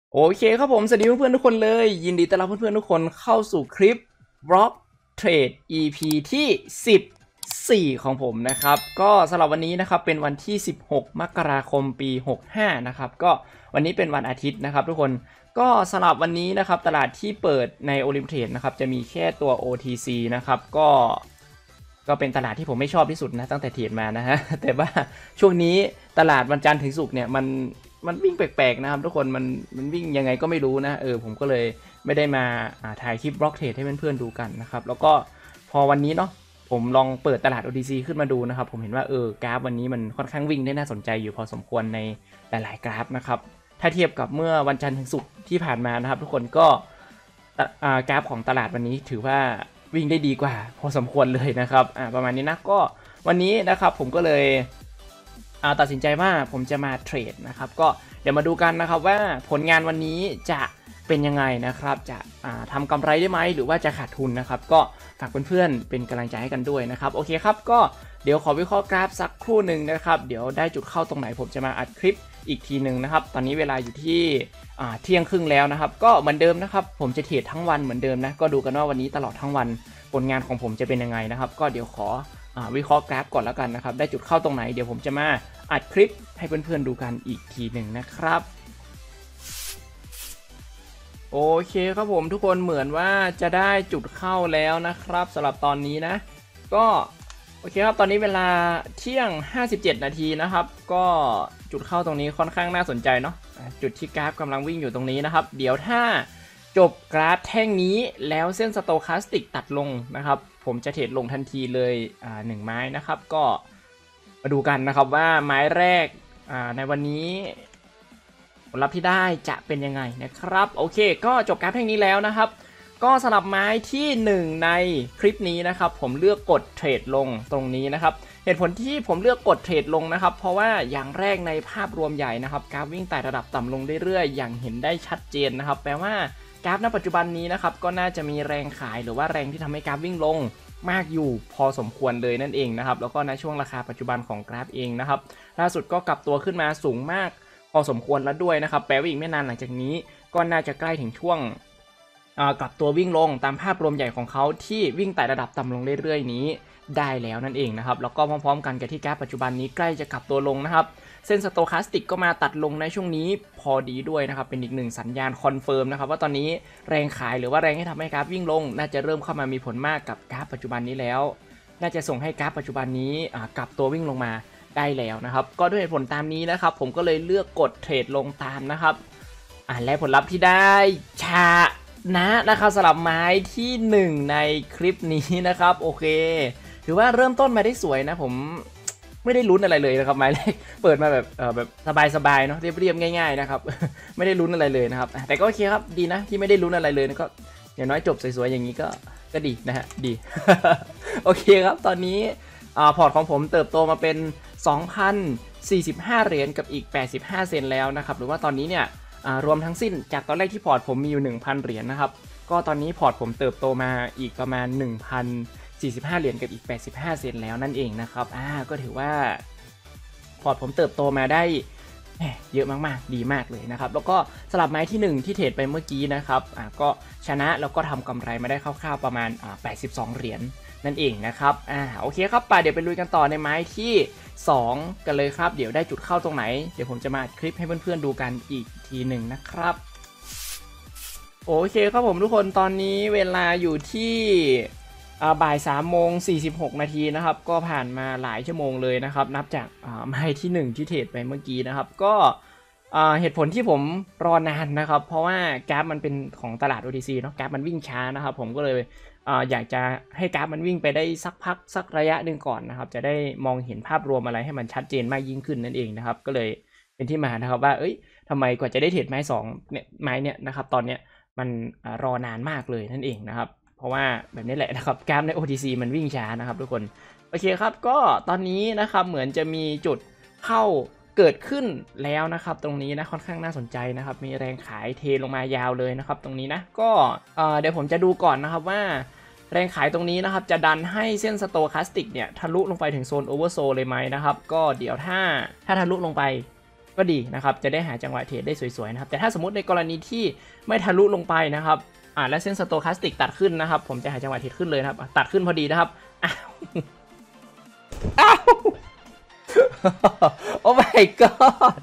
โอเคครับผมสวัสดีเพื่อนๆทุกคนเลยยินดีต้อนรับเพื่อนๆทุกคนเข้าสู่คลิป Block Trade EP ที่14ของผมนะครับก็สำหรับวันนี้นะครับเป็นวันที่16มกราคมปี65นะครับก็วันนี้เป็นวันอาทิตย์นะครับทุกคนก็สำหรับวันนี้นะครับตลาดที่เปิดใน Olymp Trade นะครับจะมีแค่ตัว OTC นะครับก็เป็นตลาดที่ผมไม่ชอบที่สุดนะตั้งแต่เทรดมานะฮะแต่ว่าช่วงนี้ตลาดวันจันทร์ถึงศุกร์เนี่ยมันวิ่งแปลกๆนะครับทุกคนมันวิ่งยังไงก็ไม่รู้นะผมก็เลยไม่ได้มาถ่ายคลิปบล็อกเทรดให้เพื่อนๆดูกันนะครับแล้วก็พอวันนี้เนาะผมลองเปิดตลาด OTC ขึ้นมาดูนะครับผมเห็นว่ากราฟวันนี้มันค่อนข้างวิ่งได้น่าสนใจอยู่พอสมควรในหลายๆกราฟนะครับถ้าเทียบกับเมื่อวันจันทร์ถึงศุกร์ที่ผ่านมานะครับทุกคนก็กราฟของตลาดวันนี้ถือว่าวิ่งได้ดีกว่าพอสมควรเลยนะครับประมาณนี้นะก็วันนี้นะครับผมก็เลยตัดสินใจว่าผมจะมาเทรดนะครับก็เดี๋ยวมาดูกันนะครับว่าผลงานวันนี้จะเป็นยังไงนะครับจะทำกำไรได้ไหมหรือว่าจะขาดทุนนะครับก็ฝากเพื่อนๆเป็นกำลังใจให้กันด้วยนะครับโอเคครับก็เดี๋ยวขอวิเคราะห์กราฟสักครู่หนึ่งนะครับเดี๋ยวได้จุดเข้าตรงไหนผมจะมาอัดคลิปอีกทีหนึ่งนะครับตอนนี้เวลาอยู่ที่เที่ยงครึ่งแล้วนะครับก็เหมือนเดิมนะครับผมจะเทรดทั้งวันเหมือนเดิมนะก็ดูกันว่าวันนี้ตลอดทั้งวันผลงานของผมจะเป็นยังไงนะครับก็เดี๋ยวขอวิเคราะห์กราฟก่อนแล้วกันนะครับได้จุดเข้าตรงไหนเดี๋ยวผมจะมาอัดคลิปให้เพื่อนๆดูกันอีกทีหนึ่งนะครับโอเคครับผมทุกคนเหมือนว่าจะได้จุดเข้าแล้วนะครับสำหรับตอนนี้นะก็โอเคครับตอนนี้เวลาเที่ยง57นาทีนะครับก็จุดเข้าตรงนี้ค่อนข้างน่าสนใจเนาะจุดที่กราฟกำลังวิ่งอยู่ตรงนี้นะครับเดี๋ยวถ้าจบกราฟแท่งนี้แล้วเส้นสโตคาสติกตัดลงนะครับผมจะเทรดลงทันทีเลย1ไม้นะครับก็มาดูกันนะครับว่าไม้แรกในวันนี้ผลลัพธ์ที่ได้จะเป็นยังไงนะครับโอเคก็จบกราฟแท่งนี้แล้วนะครับก็สำหรับไม้ที่1ในคลิปนี้นะครับผมเลือกกดเทรดลงตรงนี้นะครับเหตุผลที่ผมเลือกกดเทรดลงนะครับเพราะว่าอย่างแรกในภาพรวมใหญ่นะครับกราฟวิ่งไต่ระดับต่ำลงเรื่อยๆอย่างเห็นได้ชัดเจนนะครับแปลว่ากราฟณปัจจุบันนี้นะครับก็น่าจะมีแรงขายหรือว่าแรงที่ทำให้กราฟวิ่งลงมากอยู่พอสมควรเลยนั่นเองนะครับแล้วก็ในช่วงราคาปัจจุบันของกราฟเองนะครับล่าสุดก็กลับตัวขึ้นมาสูงมากพอสมควรแล้วด้วยนะครับแปลว่าอีกไม่นานหลังจากนี้ก็น่าจะใกล้ถึงช่วงกลับตัววิ่งลงตามภาพรวมใหญ่ของเขาที่วิ่งไต่ระดับต่ำลงเรื่อยๆนี้ได้แล้วนั่นเองนะครับแล้วก็พร้อมๆกันกับที่กราฟปัจจุบันนี้ใกล้จะกลับตัวลงนะครับเส้นสโตคาสติกก็มาตัดลงในช่วงนี้พอดีด้วยนะครับเป็นอีกหนึ่งสัญญาณคอนเฟิร์มนะครับว่าตอนนี้แรงขายหรือว่าแรงให้ทำให้กราฟวิ่งลงน่าจะเริ่มเข้ามามีผลมากกับกราฟปัจจุบันนี้แล้วน่าจะส่งให้กราฟปัจจุบันนี้กลับตัววิ่งลงมาได้แล้วนะครับก็ด้วยเหตุผลตามนี้นะครับผมก็เลยเลือกกดเทรดลงตามนะครับและผลลัพธ์ที่ได้ชนะครับสำหรับไม้ที่1ในคลิปนี้นะครับโอเคถือว่าเริ่มต้นมาได้สวยนะผมไม่ได้ลุ้นอะไรเลยนะครับไม้แรกเปิดมาแบบสบายๆเนาะเรียบๆง่ายๆนะครับไม่ได้ลุ้นอะไรเลยนะครับแต่ก็โอเคครับดีนะที่ไม่ได้ลุ้นอะไรเลยนะก็อย่างน้อยจบสวยๆอย่างนี้ก็ดีนะฮะดี โอเคครับตอนนี้พอร์ตของผมเติบโตมาเป็น 2,045 เหรียญกับอีก85เซนแล้วนะครับหรือว่าตอนนี้เนี่ยรวมทั้งสิ้นจากตอนแรกที่พอร์ตผมมีอยู่ 1,000 เหรียญนะครับก็ตอนนี้พอร์ตผมเติบโตมาอีกประมาณ 1,045 เหรียญกับอีก85เซนแล้วนั่นเองนะครับก็ถือว่าพอร์ตผมเติบโตมาได้เยอะมากๆดีมากเลยนะครับแล้วก็สลับไม้ที่1ที่เทรดไปเมื่อกี้นะครับก็ชนะแล้วก็ทำกำไรมาได้คร่าวๆประมาณ82เหรียญนั่นเองนะครับโอเคครับเดี๋ยวไปลุยกันต่อในไม้ที่2กันเลยครับเดี๋ยวได้จุดเข้าตรงไหนเดี๋ยวผมจะมาอัดคลิปให้เพื่อนๆดูกันอีกทีหนึ่งนะครับโอเคครับผมทุกคนตอนนี้เวลาอยู่ที่บ่าย3:46นะครับก็ผ่านมาหลายชั่วโมงเลยนะครับนับจากไม้ที่1ที่เทรดไปเมื่อกี้นะครับก็เหตุผลที่ผมรอนานนะครับเพราะว่ากราฟมันเป็นของตลาด OTC เนาะกราฟมันวิ่งช้านะครับผมก็เลยอยากจะให้กราฟมันวิ่งไปได้สักพักสักระยะหนึ่งก่อนนะครับจะได้มองเห็นภาพรวมอะไรให้มันชัดเจนมากยิ่งขึ้นนั่นเองนะครับก็เลยเป็นที่มานะครับว่าทำไมกว่าจะได้เทรดไม้2เนี่ยไม้เนี่ยนะครับตอนเนี้ยมันรอนานมากเลยนั่นเองนะครับเพราะว่าแบบนี้แหละนะครับกราฟใน OTC มันวิ่งช้านะครับทุกคนโอเคครับก็ตอนนี้นะครับเหมือนจะมีจุดเข้าเกิดขึ้นแล้วนะครับตรงนี้นะค่อนข้างน่าสนใจนะครับมีแรงขายเทลงมายาวเลยนะครับตรงนี้นะก็เดี๋ยวผมจะดูก่อนนะครับว่าแรงขายตรงนี้นะครับจะดันให้เส้นสโตคาสติกเนี่ยทะลุลงไปถึงโซนโอเวอร์โซเลยไหมนะครับก็เดี๋ยวถ้าทะลุลงไปก็ดีนะครับจะได้หาจังหวะเทรดได้สวยๆนะครับแต่ถ้าสมมติในกรณีที่ไม่ทะลุลงไปนะครับและเส้นสโตคาสติกตัดขึ้นนะครับผมจะหาจังหวะเทรดขึ้นเลยนะครับตัดขึ้นพอดีนะครับอ้าวโอ้ my god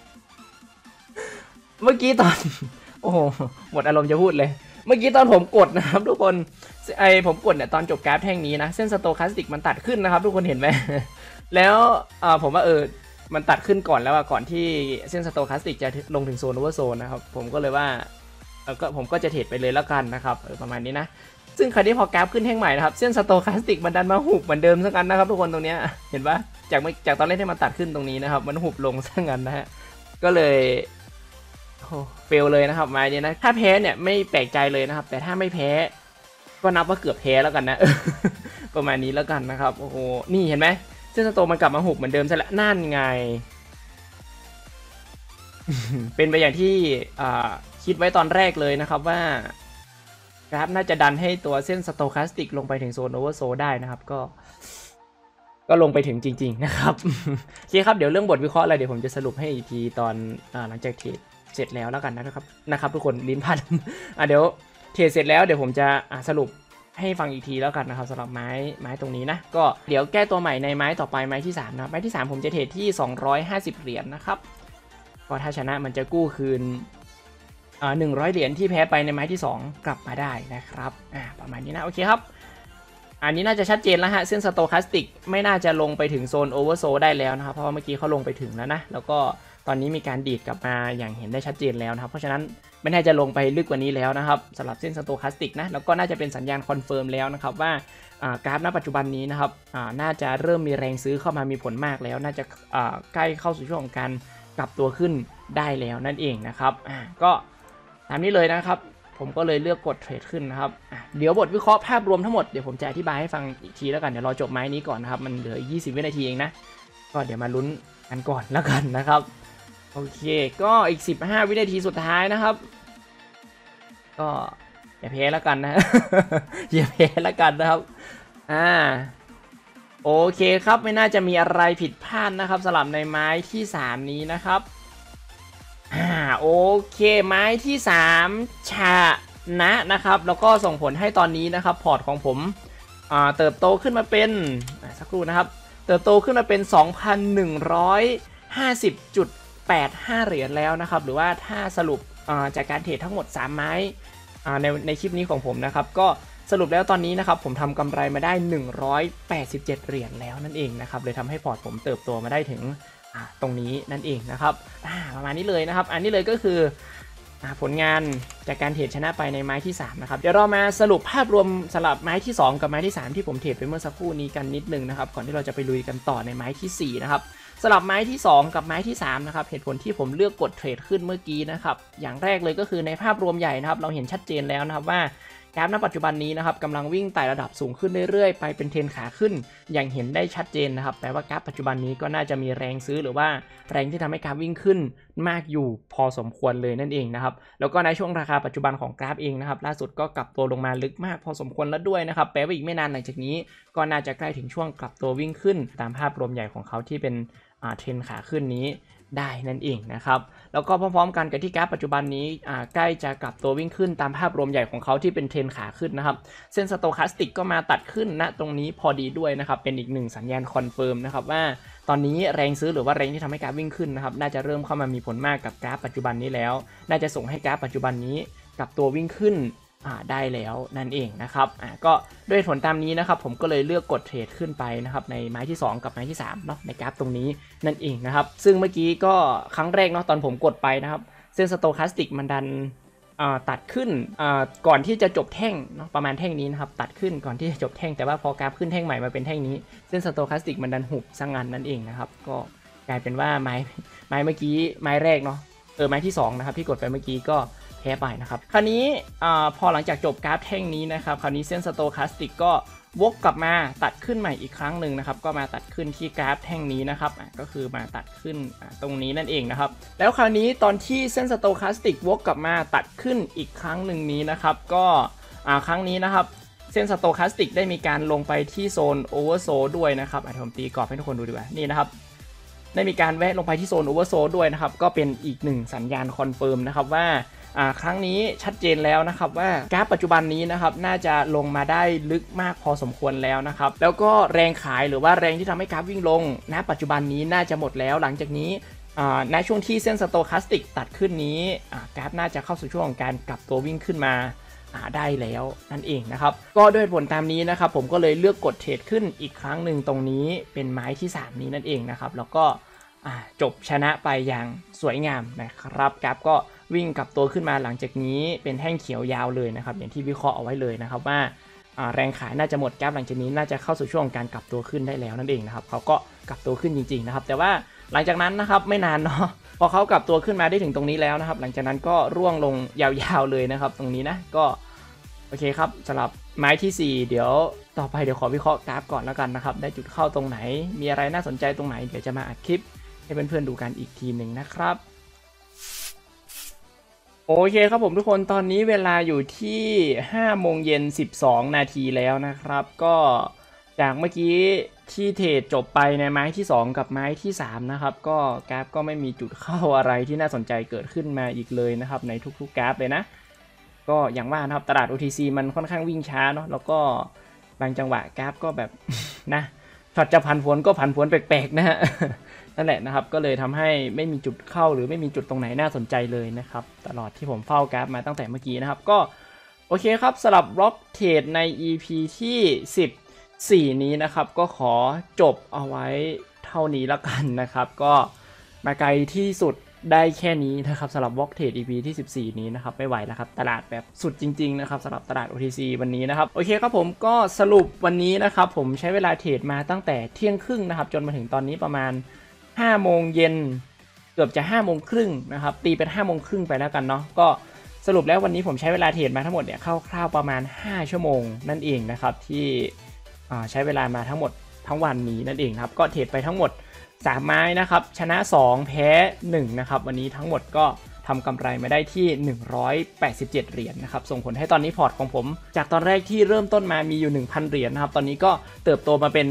เมื่อกี้ตอนโอ้โหหมดอารมณ์จะพูดเลยเมื่อกี้ตอนผมกดนะครับทุกคนผมกดเนี่ยตอนจบกราฟแท่งนี้นะเส้นสโตคาสติกมันตัดขึ้นนะครับทุกคนเห็นไหมแล้วผมว่ามันตัดขึ้นก่อนแล้วก่อนที่เส้นสโตคาสติกจะลงถึงโซนโอเวอร์โซนนะครับผมก็เลยว่าผมก็จะเทรดไปเลยแล้วกันนะครับประมาณนี้นะซึ่งคราวนี้พอกราฟขึ้นแท่งใหม่นะครับเส้นสโตคาสติกมันดันมาหุบเหมือนเดิมซะงั้นนะครับทุกคนตรงนี้เห็นปะจากตอนแรกที่มันตัดขึ้นตรงนี้นะครับมันหุบลงซะงั้นนะฮะก็เลยเฟลเลยนะครับไม้นี้นะถ้าแพ้เนี่ยไม่แปลกใจเลยนะครับแต่ถ้าไม่แพ้ก็นับว่าเกือบแพ้แล้วกันนะประมาณนี้แล้วกันนะครับโอ้โหนี่เห็นไหมเส้นสโตมันกลับมาหุบเหมือนเดิมซะแล้วนั่นไง เป็นไปอย่างที่คิดไว้ตอนแรกเลยนะครับว่ากราฟน่าจะดันให้ตัวเส้นสโตคาสติกลงไปถึงโซนโอเวอร์โซได้นะครับก็ลงไปถึงจริงๆนะครับโอเคครับเดี๋ยวเรื่องบทวิเคราะห์อะไรเดี๋ยวผมจะสรุปให้อีกทีตอนหลังจากเทรดเสร็จแล้วกันนะครับทุกคนลิ้นพัน เดี๋ยวเทรดเสร็จแล้วเดี๋ยวผมจะสรุปให้ฟังอีกทีแล้วกันนะครับสำหรับไม้ตรงนี้นะก็เดี๋ยวแก้ตัวใหม่ในไม้ต่อไปไม้ที่3นะไม้ที่3ผมจะเทรดที่250เหรียญนะครับก็ถ้าชนะมันจะกู้คืน100เหรียญที่แพ้ไปในไม้ที่2กลับมาได้นะครับประมาณนี้นะโอเคครับอันนี้น่าจะชัดเจนแล้วฮะเส้นสโตคาสติกไม่น่าจะลงไปถึงโซนโอเวอร์โซได้แล้วนะครับเพราะว่าเมื่อกี้เขาลงไปถึงแล้วนะแล้วก็ตอนนี้มีการดีดกลับมาอย่างเห็นได้ชัดเจนแล้วนะครับเพราะฉะนั้นไม่น่าจะลงไปลึกกว่านี้แล้วนะครับสำหรับเส้นสโตคาสติกนะแล้วก็น่าจะเป็นสัญญาณคอนเฟิร์มแล้วนะครับว่ากราฟณปัจจุบันนี้นะครับน่าจะเริ่มมีแรงซื้อเข้ามามีผลมากแล้วน่าจะใกล้เข้าสู่ช่วงของการกลับตัวขึ้นได้แล้วนั่นเองนะครับก็ตามนี้เลยนะครับผมก็เลยเลือกกดเทรดขึ้นนะครับเดี๋ยวบทวิเคราะห์ภาพรวมทั้งหมดเดี๋ยวผมจะอธิบายให้ฟังอีกทีแล้วกันเดี๋ยวรอจบไม้นี้ก่อนนะครับมันเหลือ20 วินาทีเองนะก็เดี๋ยวมาลุ้นกันก่อนแล้วกันนะครับโอเคก็อีก15 วินาทีสุดท้ายนะครับก็อย่าแพ้แล้วกันนะ อย่าแพ้แล้วกันนะครับโอเคครับไม่น่าจะมีอะไรผิดพลาดนะครับสำหรับในไม้ที่3นี้นะครับโอเคไม้ที่3ชนะครับแล้วก็ส่งผลให้ตอนนี้นะครับพอร์ตของผมเติบโตขึ้นมาเป็นสักครู่นะครับเติบโตขึ้นมาเป็น 2,150.85 เหรียญแล้วนะครับหรือว่าถ้าสรุปจากการเทรดทั้งหมด3ไม้ในคลิปนี้ของผมนะครับก็สรุปแล้วตอนนี้นะครับผมทำกำไรมาได้187เหรียญแล้วนั่นเองนะครับเลยทำให้พอร์ตผมเติบโตมาได้ถึงตรงนี้นั่นเองนะครับประมาณนี้เลยนะครับอันนี้เลยก็คือผลงานจากการเทรดชนะไปในไม้ที่3นะครับเดี๋ยวเรามาสรุปภาพรวมสำหรับไม้ที่2กับไม้ที่3ที่ผมเทรดไปเมื่อสักครู่นี้กันนิดนึงนะครับก่อนที่เราจะไปลุยกันต่อในไม้ที่4นะครับสำหรับไม้ที่2กับไม้ที่3นะครับเหตุผลที่ผมเลือกกดเทรดขึ้นเมื่อกี้นะครับอย่างแรกเลยก็คือในภาพรวมใหญ่นะครับเราเห็นชัดเจนแล้วนะครับว่ากราฟณปัจจุบันนี้นะครับกำลังวิ่งไต่ระดับสูงขึ้นเรื่อยๆไปเป็นเทรนขาขึ้นอย่างเห็นได้ชัดเจนนะครับแปลว่ากราฟปัจจุบันนี้ก็น่าจะมีแรงซื้อหรือว่าแรงที่ทำให้กราฟวิ่งขึ้นมากอยู่พอสมควรเลยนั่นเองนะครับแล้วก็ในช่วงราคาปัจจุบันของกราฟเองนะครับล่าสุดก็กลับตัวลงมาลึกมากพอสมควรแล้วด้วยนะครับแปลว่าอีกไม่นานหลังจากนี้ก็น่าจะใกล้ถึงช่วงกลับตัววิ่งขึ้นตามภาพรวมใหญ่ของเขาที่เป็นเทรนขาขึ้นนี้ได้นั่นเองนะครับแล้วก็พร้อมๆกันกับที่กราฟปัจจุบันนี้ใกล้จะกลับตัววิ่งขึ้นตามภาพรวมใหญ่ของเขาที่เป็นเทรนขาขึ้นนะครับเส้นสโตคาสติกก็มาตัดขึ้นณตรงนี้พอดีด้วยนะครับเป็นอีกหนึ่งสัญญาณคอนเฟิร์มนะครับว่าตอนนี้แรงซื้อหรือว่าแรงที่ทำให้กราฟวิ่งขึ้นนะครับน่าจะเริ่มเข้ามามีผลมากกับกราฟปัจจุบันนี้แล้วน่าจะส่งให้กราฟปัจจุบันนี้กลับตัววิ่งขึ้นได้แล้วนั่นเองนะครับก็ด้วยผลตามนี้นะครับผมก็เลยเลือกกดเทรดขึ้นไปนะครับในไม้ที่2กับไม้ที่3เนาะในกราฟตรงนี้นั่นเองนะครับซึ่งเมื่อกี้ก็ครั้งแรกเนาะตอนผมกดไปนะครับเส้นสโตคาสติกมันดันตัดขึ้นก่อนที่จะจบแท่งเนาะประมาณแท่งนี้นะครับตัดขึ้นก่อนที่จะจบแท่งแต่ว่าพอกราฟขึ้นแท่งใหม่มาเป็นแท่งนี้เส้นสโตคาสติกมันดันหุบซะงั้นนั่นเองนะครับก็กลายเป็นว่าไม้เมื่อกี้ไม้แรกเนาะไม้ที่2นะครับที่กดไปเมื่อกี้ก็แพ้ไปนะครับคราวนี้พอหลังจากจบกราฟแท่งนี้นะครับคราวนี้เส้นสโตคาสติกก็วกกลับมาตัดขึ้นใหม่อีกครั้งหนึ่งนะครับก็มาตัดขึ้นที่กราฟแท่งนี้นะครับก็คือมาตัดขึ้นตรงนี้นั่นเองนะครับแล้วคราวนี้ตอนที่เส้นสโตคาสติกวกกลับมาตัดขึ้นอีกครั้งหนึ่งนี้นะครับก็ครั้งนี้นะครับเส้นสโตคาสติกได้มีการลงไปที่โซนโอเวอร์โซลด้วยนะครับผมตีกรอบให้ทุกคนดูดีกว่านี่นะครับได้มีการแวะลงไปที่โซนโอเวอร์โซลด้วยนะครับก็เป็นอีกหนึ่งสัญญาณคอนเฟิร์มนะครับว่าครั้งนี้ชัดเจนแล้วนะครับว่ากราฟปัจจุบันนี้นะครับน่าจะลงมาได้ลึกมากพอสมควรแล้วนะครับแล้วก็แรงขายหรือว่าแรงที่ทำให้กราฟวิ่งลงณปัจจุบันนี้น่าจะหมดแล้วหลังจากนี้ในช่วงที่เส้นสโตแคสติกตัดขึ้นนี้กราฟน่าจะเข้าสู่ช่วงของการกลับตัววิ่งขึ้นมาได้แล้วนั่นเองนะครับก็ด้วยผลตามนี้นะครับผมก็เลยเลือกกดเทรดขึ้นอีกครั้งหนึ่งตรงนี้เป็นไม้ที่3นี้นั่นเองนะครับแล้วก็จบชนะไปอย่างสวยงามนะครับกราฟก็วิ่งกลับตัวขึ้นมาหลังจากนี้เป็นแท่งเขียวยาวเลยนะครับอย่างที่วิเคราะห์เอาไว้เลยนะครับว่าแรงขายน่าจะหมดกราฟหลังจากนี้น่าจะเข้าสู่ช่วงการกลับตัวขึ้นได้แล้วนั่นเองนะครับเขาก็กลับตัวขึ้นจริงๆนะครับแต่ว่าหลังจากนั้นนะครับไม่นานเนาะพอเขากลับตัวขึ้นมาได้ถึงตรงนี้แล้วนะครับหลังจากนั้นก็ร่วงลงยาวๆเลยนะครับตรงนี้นะก็โอเคครับสำหรับไม้ที่4เดี๋ยวต่อไปเดี๋ยวขอวิเคราะห์กราฟก่อนแล้วกันนะครับได้จุดเข้าตรงไหนมีอะไรน่าสนใจตรงไหนเดี๋ยวจะมาอัดคลิปให้เพื่อนๆดูกันอีกทีหนึ่งนะครับโอเคครับผมทุกคนตอนนี้เวลาอยู่ที่5 โมงเย็น12 นาทีแล้วนะครับก็จากเมื่อกี้ที่เทรดจบไปในไม้ที่2กับไม้ที่3นะครับก็กราฟก็ไม่มีจุดเข้าอะไรที่น่าสนใจเกิดขึ้นมาอีกเลยนะครับในทุกๆกราฟเลยนะก็อย่างว่านะครับตลาด OTC มันค่อนข้างวิ่งช้าเนาะแล้วก็บางจังหวะกราฟก็แบบ นะช็อตจะผันผวนก็ผันผวนแปลกๆนะฮะ นั่นแหละนะครับก็เลยทำให้ไม่มีจุดเข้าหรือไม่มีจุดตรงไหนน่าสนใจเลยนะครับตลอดที่ผมเฝ้ากราฟมาตั้งแต่เมื่อกี้นะครับก็โอเคครับสำหรับบล็อกเทรดใน EP ที่14นี้นะครับก็ขอจบเอาไว้เท่านี้แล้วกันนะครับก็มาไกลที่สุดได้แค่นี้นะครับสำหรับบล็อกเทรด EP ที่14นี้นะครับไม่ไหวแล้วครับตลาดแบบสุดจริงๆนะครับสำหรับตลาด OTC วันนี้นะครับโอเคครับผมก็สรุปวันนี้นะครับผมใช้เวลาเทรดมาตั้งแต่เที่ยงครึ่งนะครับจนมาถึงตอนนี้ประมาณ5 โมงเย็นเกือบจะ5 โมงครึ่งนะครับตีเป็น5 โมงครึ่งไปแล้วกันเนาะก็สรุปแล้ววันนี้ผมใช้เวลาเทรดมาทั้งหมดเนี่ยคร่าวๆประมาณ5 ชั่วโมงนั่นเองนะครับที่ใช้เวลามาทั้งหมดทั้งวันนี้นั่นเองครับก็เทรดไปทั้งหมด3 ไม้นะครับชนะ2แพ้1นะครับวันนี้ทั้งหมดก็ทำกำไรมาได้ที่187เหรียญนะครับส่งผลให้ตอนนี้พอร์ตของผมจากตอนแรกที่เริ่มต้นมามีอยู่ 1,000 เหรียญนะครับตอนนี้ก็เติบโตมาเป็น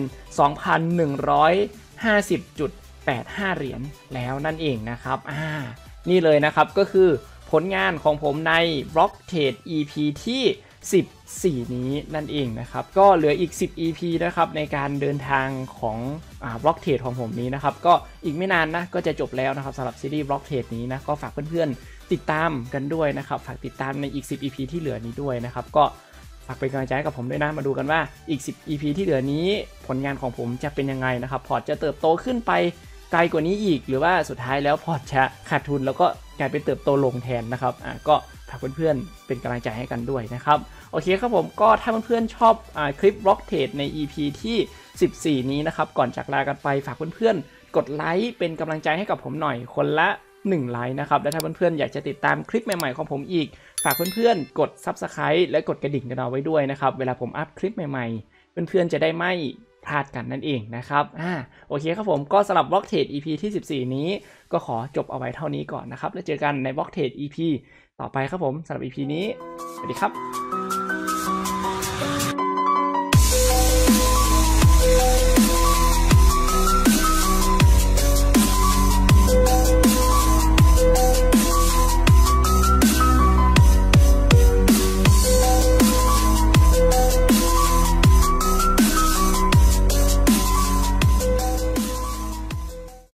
2,150.85 เหรียญแล้วนั่นเองนะครับนี่เลยนะครับก็คือผลงานของผมใน Block Trade EP ที่14นี้นั่นเองนะครับก็เหลืออีก10 EP นะครับในการเดินทางของบล็อกเทรดของผมนี้นะครับก็อีกไม่นานนะก็จะจบแล้วนะครับสำหรับซีรีส์บล็อกเทรดนี้นะก็ฝากเพื่อนๆติดตามกันด้วยนะครับฝากติดตามในอีก10 EP ที่เหลือนี้ด้วยนะครับก็ฝากเป็นกำลังใจให้กับผมด้วยนะมาดูกันว่าอีก10 EP ที่เหลือนี้ผลงานของผมจะเป็นยังไงนะครับพอร์ตจะเติบโตขึ้นไปไกลกว่านี้อีกหรือว่าสุดท้ายแล้วพอร์ตจะขาดทุนแล้วก็กลายเป็นเติบโตลงแทนนะครับก็ฝากเพื่อนๆเป็นกำลังใจให้กันด้วยนะครับโอเคครับผมก็ถ้าเพื่อนๆชอบคลิปบล็อกเทรดใน EP ที่14นี้นะครับก่อนจากลากันไปฝากเพื่อนๆกดไลค์เป็นกำลังใจให้กับผมหน่อยคนละ1ไลค์นะครับและถ้าเพื่อนๆอยากจะติดตามคลิปใหม่ๆของผมอีกฝากเพื่อนๆกด Subscribe และกดกระดิ่งกันเอาไว้ด้วยนะครับเวลาผมอัพคลิปใหม่ๆเพื่อนๆจะได้ไม่พลาดกันนั่นเองนะครับโอเคครับผมก็สำหรับบล็อกเทรด EP ที่14นี้ก็ขอจบเอาไว้เท่านี้ก่อนนะครับแล้วเจอกันในบล็อกเทรด EP ต่อไปครับผมสำหรับ EP นี้สวัสดีครับ